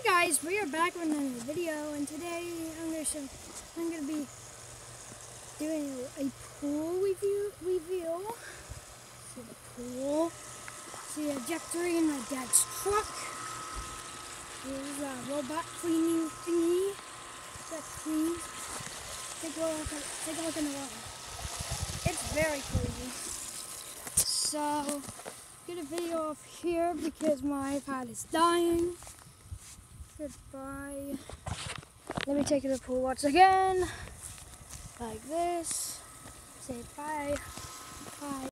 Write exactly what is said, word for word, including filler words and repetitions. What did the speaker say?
Guys, we are back with another video, and today I'm gonna show, I'm gonna be doing a, a pool review. Review. See the pool. See a ejector in my dad's truck. Here's a robot cleaning thingy that cleans. Take a look. At, take a look in the water. It's very clean. So, get a video off here because my iPad is dying. Goodbye. Let me take you to the pool once again. Like this. Say bye. Bye.